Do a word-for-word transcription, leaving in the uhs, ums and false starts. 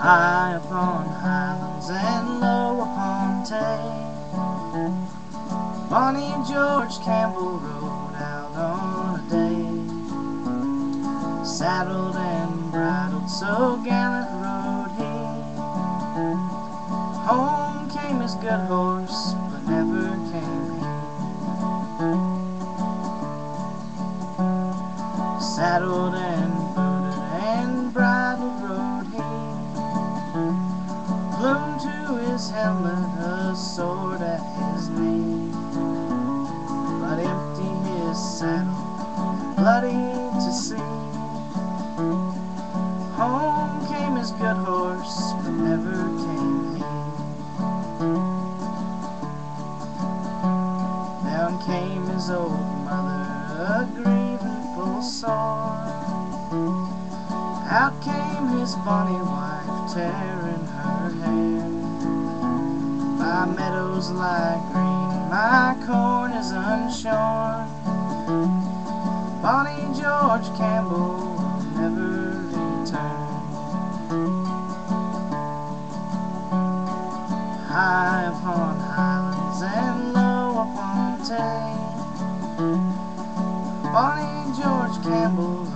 high upon highlands and low upon Tay. Bonnie George Campbell rode out on a day, saddled and bridled, so gallant rode he. Home came his good horse, but never came he. Saddled and booted and bridled rode he, plumed to his helmet, a sword at his knee, but empty his saddle, bloody to see. Home came his good horse, but never came he. Down came his old mother, a grieving full sore. Out came his bonny wife, tearing her hair. My meadows lie green, my corn is unshorn. Bonnie George Campbell will never return. High upon highlands and low upon Tay, Bonnie George Campbell